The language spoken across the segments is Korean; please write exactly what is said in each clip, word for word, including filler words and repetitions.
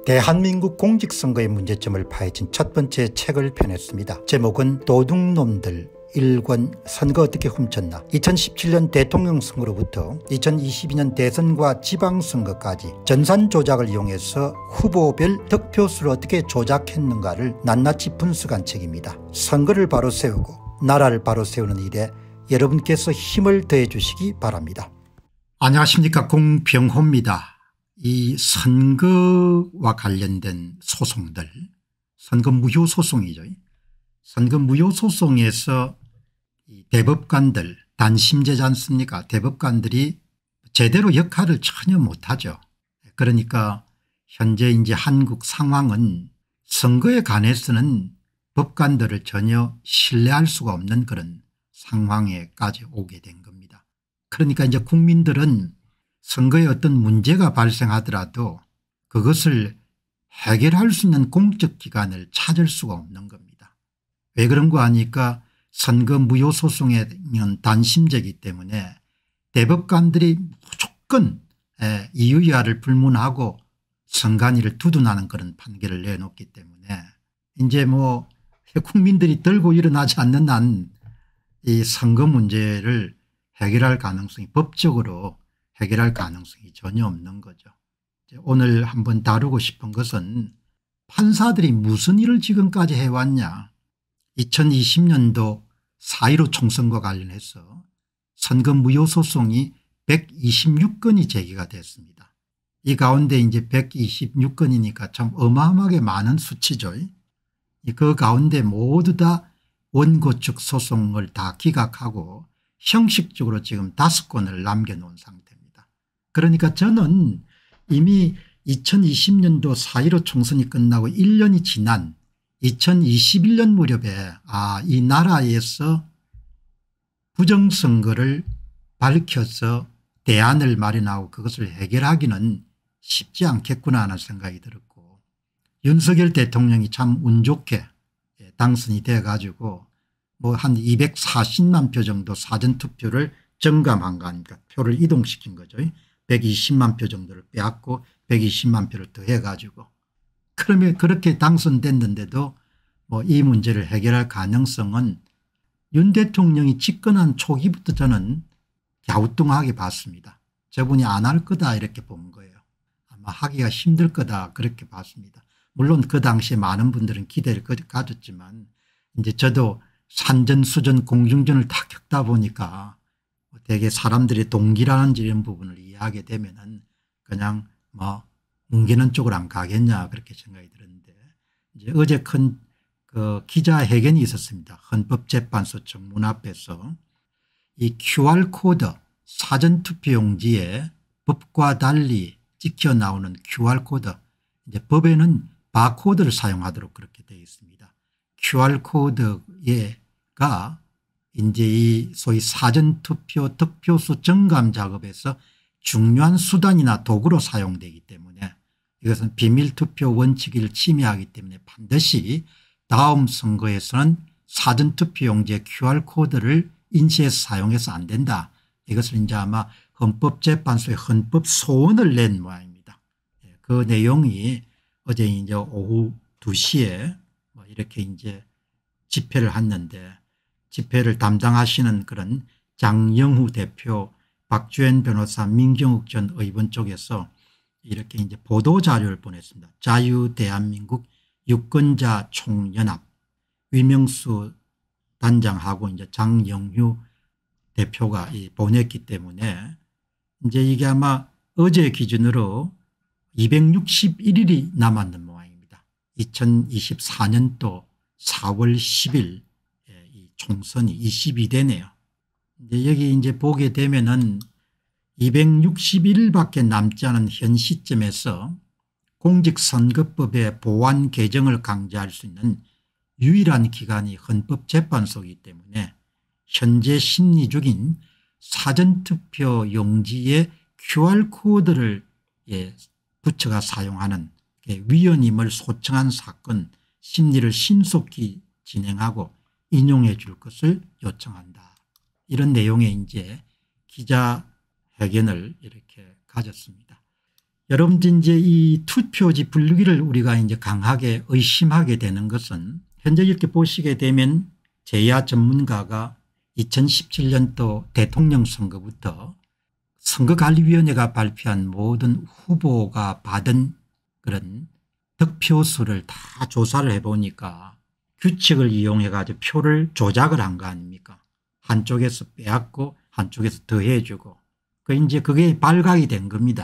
대한민국 공직선거의 문제점을 파헤친 첫 번째 책을 펴냈습니다. 제목은 도둑놈들 일 권 선거 어떻게 훔쳤나. 이천십칠 년 대통령 선거로부터 이천이십이 년 대선과 지방선거까지 전산 조작을 이용해서 후보별 득표수를 어떻게 조작했는가를 낱낱이 분석한 책입니다. 선거를 바로 세우고 나라를 바로 세우는 일에 여러분께서 힘을 더해 주시기 바랍니다. 안녕하십니까, 공병호입니다. 이 선거와 관련된 소송들, 선거 무효 소송이죠. 선거 무효 소송에서 이 대법관들, 단심제지 않습니까? 대법관들이 제대로 역할을 전혀 못하죠. 그러니까 현재 이제 한국 상황은 선거에 관해서는 법관들을 전혀 신뢰할 수가 없는 그런 상황에까지 오게 된 겁니다. 그러니까 이제 국민들은 선거에 어떤 문제가 발생하더라도 그것을 해결할 수 있는 공적 기관을 찾을 수가 없는 겁니다. 왜 그런 거 아니까 선거 무효 소송에는 단심제이기 때문에 대법관들이 무조건 이유야를 불문하고 선관위를 두둔하는 그런 판결을 내놓기 때문에 이제 뭐 국민들이 들고 일어나지 않는 한 이 선거 문제를 해결할 가능성이, 법적으로 해결할 가능성이 전혀 없는 거죠. 오늘 한번 다루고 싶은 것은 판사들이 무슨 일을 지금까지 해왔냐. 이천이십 년도 사 일오 총선과 관련해서 선거 무효 소송이 백이십육 건이 제기가 됐습니다. 이 가운데 이제 백이십육 건이니까 참 어마어마하게 많은 수치죠. 그 가운데 모두 다 원고 측 소송을 다 기각하고 형식적으로 지금 다섯 건을 남겨놓은 상태입니다. 그러니까 저는 이미 이천이십 년도 사 일오 총선이 끝나고 일 년이 지난 이천이십일 년 무렵에 아, 이 나라에서 부정선거를 밝혀서 대안을 마련하고 그것을 해결하기는 쉽지 않겠구나 하는 생각이 들었고, 윤석열 대통령이 참 운 좋게 당선이 돼 가지고 뭐 한 이백사십만 표 정도 사전투표를 점검한 거 아닙니까. 표를 이동시킨 거죠. 백이십만 표 정도를 빼앗고 백이십만 표를 더해 가지고, 그러면 그렇게 당선됐는데도 뭐 이 문제를 해결할 가능성은 윤 대통령이 집권한 초기부터 저는 갸우뚱하게 봤습니다. 저분이 안 할 거다 이렇게 본 거예요. 아마 하기가 힘들 거다 그렇게 봤습니다. 물론 그 당시에 많은 분들은 기대를 가졌지만 이제 저도 산전수전 공중전을 다 겪다 보니까 되게 사람들이 동기라는 이런 부분을 이해하게 되면은 그냥 뭐 뭉개는 쪽으로 안 가겠냐 그렇게 생각이 들었는데, 이제 어제 큰 그 기자회견이 있었습니다. 헌법재판소 정문 앞에서 이 큐알코드 사전투표용지에 법과 달리 찍혀 나오는 큐알코드, 이제 법에는 바코드를 사용하도록 그렇게 되어 있습니다. 큐알코드가 이제 이 소위 사전투표 득표수 점검 작업에서 중요한 수단이나 도구로 사용되기 때문에 이것은 비밀투표 원칙을 침해하기 때문에 반드시 다음 선거에서는 사전투표용지에 큐알코드를 인쇄해서 사용해서 안 된다. 이것을 이제 아마 헌법재판소에 헌법소원을 낸 모양입니다. 그 내용이 어제 이제 오후 두 시에 뭐 이렇게 이제 집회를 했는데, 집회를 담당하시는 그런 장영후 대표, 박주현 변호사, 민경욱 전 의원 쪽에서 이렇게 이제 보도 자료를 보냈습니다. 자유대한민국 유권자 총연합 위명수 단장하고 이제 장영휴 대표가 보냈기 때문에 이제 이게 아마 어제 기준으로 이백육십일 일이 남았는 모양입니다. 이천이십사 년도 사월 십일 이 총선이 이십이 대네요. 이제 여기 이제 보게 되면은 이백육십일 일밖에 남지 않은 현 시점에서 공직선거법의 보완 개정을 강제할 수 있는 유일한 기관이 헌법재판소이기 때문에 현재 심리 중인 사전투표 용지에 큐알코드를 예, 부처가 사용하는 위원님을 소청한 사건 심리를 신속히 진행하고 인용해 줄 것을 요청한다. 이런 내용의 이제 기자회견을 이렇게 가졌습니다. 여러분들 이제 이 투표지 분류기를 우리가 이제 강하게 의심하게 되는 것은 현재 이렇게 보시게 되면 제야 전문가가 이천십칠 년도 대통령 선거부터 선거관리위원회가 발표한 모든 후보가 받은 그런 득표수를 다 조사를 해보니까 규칙을 이용해 가지고 표를 조작을 한 거 아닙니까? 한쪽에서 빼앗고 한쪽에서 더해 주고 그 이제 그게 발각이 된 겁니다.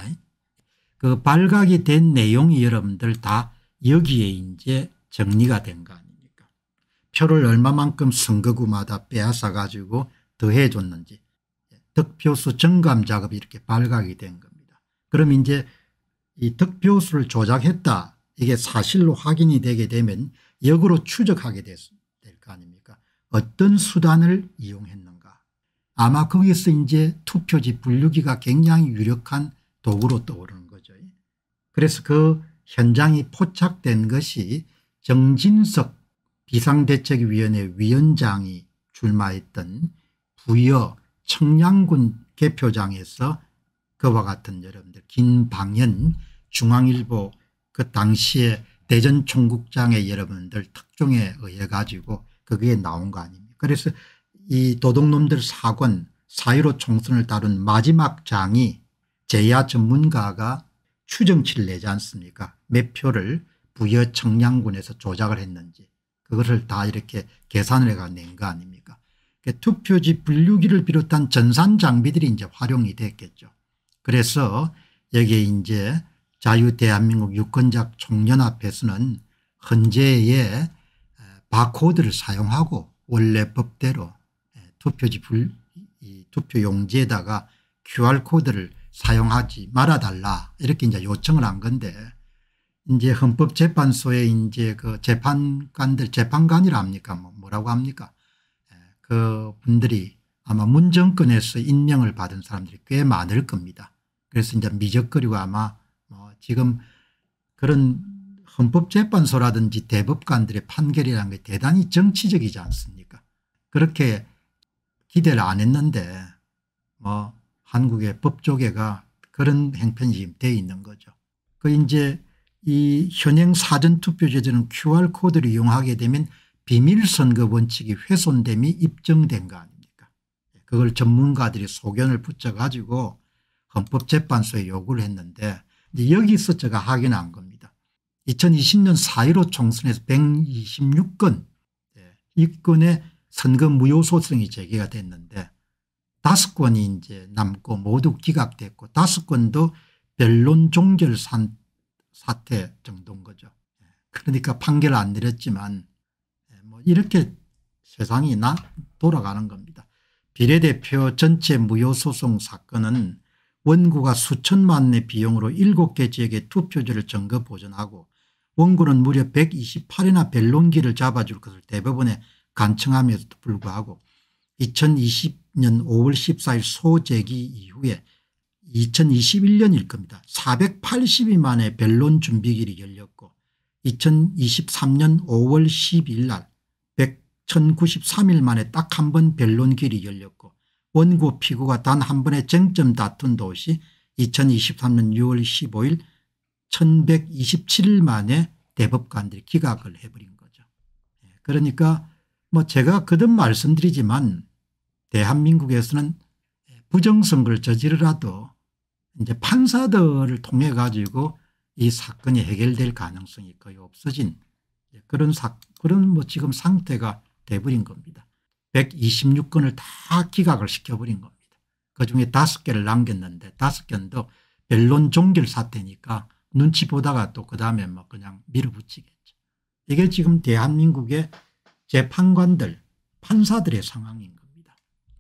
그 발각이 된 내용이 여러분들 다 여기에 이제 정리가 된 거 아닙니까? 표를 얼마만큼 선거구마다 빼앗아 가지고 더해 줬는지 득표수 정감 작업이 이렇게 발각이 된 겁니다. 그럼 이제 이 득표수를 조작했다 이게 사실로 확인이 되게 되면 역으로 추적하게 될 거 아닙니까? 어떤 수단을 이용했는가. 아마 거기서 이제 투표지 분류기가 굉장히 유력한 도구로 떠오르는 거죠. 그래서 그 현장이 포착된 것이 정진석 비상대책위원회 위원장이 출마했던 부여 청량군 개표장에서 그와 같은 여러분들 김방현 중앙일보 그 당시에 대전 총국장의 여러분들 특종에 의해 가지고 그게 나온 거 아닙니까? 그래서 이 도둑놈들 사권 사일오 총선을 다룬 마지막 장이 제야 전문가가 추정치를 내지 않습니까? 몇 표를 부여 청량군에서 조작을 했는지 그것을 다 이렇게 계산을 해가 낸 거 아닙니까? 투표지 분류기를 비롯한 전산 장비들이 이제 활용이 됐겠죠. 그래서 여기에 이제 자유대한민국 유권자 총연합에서는 헌재의 바코드를 사용하고 원래 법대로 투표지 불, 이 투표 용지에다가 큐알코드를 사용하지 말아달라 이렇게 이제 요청을 한 건데 이제 헌법재판소에 이제 그 재판관들 재판관이라 합니까 뭐 뭐라고 합니까 그 분들이 아마 문정권에서 임명을 받은 사람들이 꽤 많을 겁니다. 그래서 이제 미적거리고 아마 뭐 지금 그런 헌법재판소라든지 대법관들의 판결이라는 게 대단히 정치적이지 않습니까? 그렇게 기대를 안 했는데 뭐 한국의 법조계가 그런 행편이 지금 되어 있는 거죠. 그 이제 이 현행 사전투표제도는 큐알코드를 이용하게 되면 비밀선거 원칙이 훼손됨이 입증된 거 아닙니까? 그걸 전문가들이 소견을 붙여 가지고 헌법재판소에 요구를 했는데 이제 여기서 제가 확인한 겁니다. 이천이십 년 사일오 총선에서 백이십육 건 이 건의 선거 무효 소송이 제기가 됐는데 다섯 건이 이제 남고 모두 기각됐고 다섯 건도 변론 종결 사태 정도인 거죠. 그러니까 판결을 안 내렸지만 뭐 이렇게 세상이 나 돌아가는 겁니다. 비례대표 전체 무효 소송 사건은 원고가 수천만 원의 비용으로 일곱 개 지역의 투표지를 점거 보존하고 원고는 무려 백이십팔 회나 변론기를 잡아줄 것을 대법원에 간청하면서도 불구하고 이천이십 년 오월 십사일 소제기 이후에 이천이십일 년일 겁니다. 사백팔십 일 만에 변론 준비기일이 열렸고 이천이십삼 년 오월 십이일 날 천구십삼 일 만에 딱 한 번 변론기일이 열렸고 원고 피고가 단 한 번의 쟁점 다툰도 없이 이천이십삼 년 유월 십오일 천백이십칠 일 만에 대법관들이 기각을 해버린 거죠. 그러니까 뭐 제가 거듭 말씀드리지만 대한민국에서는 부정선거를 저지르라도 이제 판사들을 통해 가지고 이 사건이 해결될 가능성이 거의 없어진 그런 사, 그런 뭐 지금 상태가 돼버린 겁니다. 백이십육 건을 다 기각을 시켜버린 겁니다. 그중에 다섯 개를 남겼는데 다섯 건도 변론 종결 사태니까 눈치 보다가 또 그다음에 뭐 그냥 밀어붙이겠죠. 이게 지금 대한민국의 재판관들 판사들의 상황인 겁니다.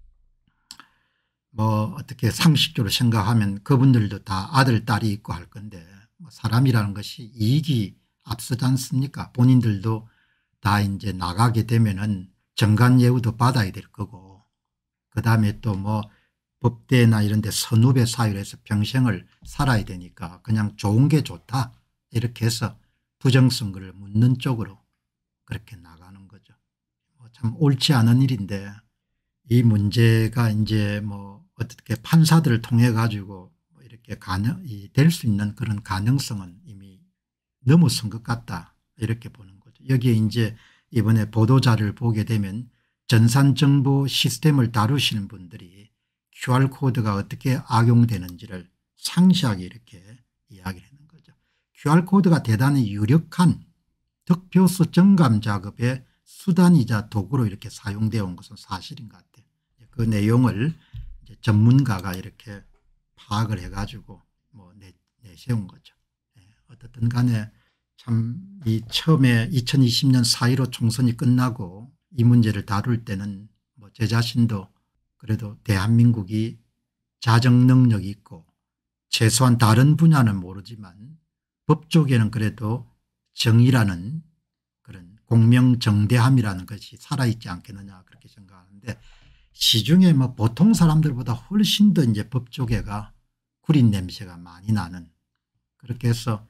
뭐 어떻게 상식적으로 생각하면 그분들도 다 아들 딸이 있고 할 건데 뭐 사람이라는 것이 이익이 앞서지 않습니까? 본인들도 다 이제 나가게 되면은 정관예우도 받아야 될 거고 그다음에 또 뭐 법대나 이런 데 선후배 사유로 해서 평생을 살아야 되니까 그냥 좋은 게 좋다 이렇게 해서 부정선거를 묻는 쪽으로 그렇게 나가는 거죠. 뭐 참 옳지 않은 일인데 이 문제가 이제 뭐 어떻게 판사들을 통해 가지고 뭐 이렇게 이렇게 가능, 될 수 있는 그런 가능성은 이미 넘어선 것 같다 이렇게 보는 거죠. 여기에 이제 이번에 보도자료를 보게 되면 전산정보 시스템을 다루시는 분들이 큐알코드가 어떻게 악용되는지를 상세하게 이렇게 이야기를 하는 거죠. 큐알코드가 대단히 유력한 득표수 정감 작업의 수단이자 도구로 이렇게 사용되어 온 것은 사실인 것 같아요. 그 내용을 이제 전문가가 이렇게 파악을 해가지고 뭐 내, 내세운 거죠. 예, 어떻든 간에 참 이 처음에 이천이십 년 사 일오 총선이 끝나고 이 문제를 다룰 때는 뭐 제 자신도 그래도 대한민국이 자정 능력이 있고 최소한 다른 분야는 모르지만 법 쪽에는 그래도 정의라는 그런 공명정대함이라는 것이 살아있지 않겠느냐 그렇게 생각하는데 시중에 뭐 보통 사람들보다 훨씬 더 이제 법 쪽에가 구린 냄새가 많이 나는 그렇게 해서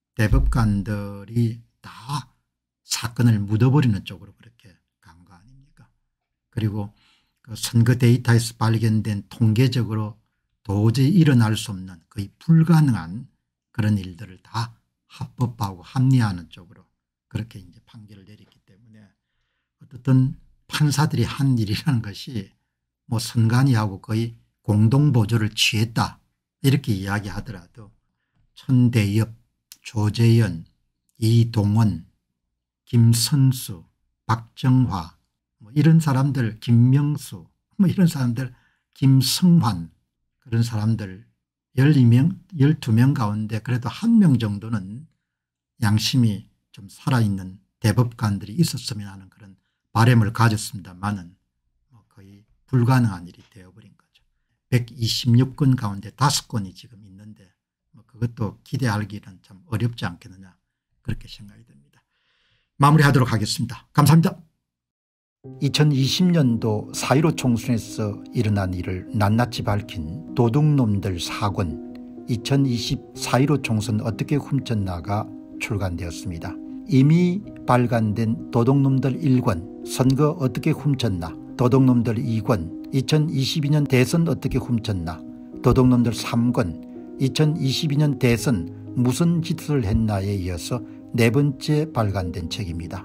대법관들이 다 사건을 묻어버리는 쪽으로 그렇게 간 거 아닙니까? 그리고 그 선거 데이터에서 발견된 통계적으로 도저히 일어날 수 없는 거의 불가능한 그런 일들을 다 합법화하고 합리화하는 쪽으로 그렇게 이제 판결을 내렸기 때문에 어떻든 판사들이 한 일이라는 것이 뭐 선관위하고 거의 공동보조를 취했다 이렇게 이야기하더라도 천대엽, 조재현, 이동원, 김선수, 박정화 뭐 이런 사람들 김명수 뭐 이런 사람들 김성환 그런 사람들 열두 명, 열두 명 가운데 그래도 한 명 정도는 양심이 좀 살아있는 대법관들이 있었으면 하는 그런 바람을 가졌습니다만은 뭐 거의 불가능한 일이 되어버린 거죠. 백이십육 건 가운데 다섯 건이 지금 있는데 뭐 그것도 기대하기는 참 어렵지 않겠느냐 그렇게 생각이 됩니다. 마무리하도록 하겠습니다. 감사합니다. 이천이십 년도 사 일오 총선에서 일어난 일을 낱낱이 밝힌 도둑놈들 사권 이천이십 사 일오 총선 어떻게 훔쳤나가 출간되었습니다. 이미 발간된 도둑놈들 일 권 선거 어떻게 훔쳤나, 도둑놈들 이 권 이천이십이 년 대선 어떻게 훔쳤나, 도둑놈들 삼 권 이천이십이 년 대선 무슨 짓을 했나에 이어서 네 번째 발간된 책입니다.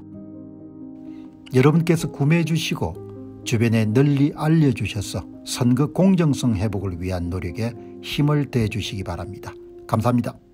여러분께서 구매해 주시고 주변에 널리 알려주셔서 선거 공정성 회복을 위한 노력에 힘을 더해 주시기 바랍니다. 감사합니다.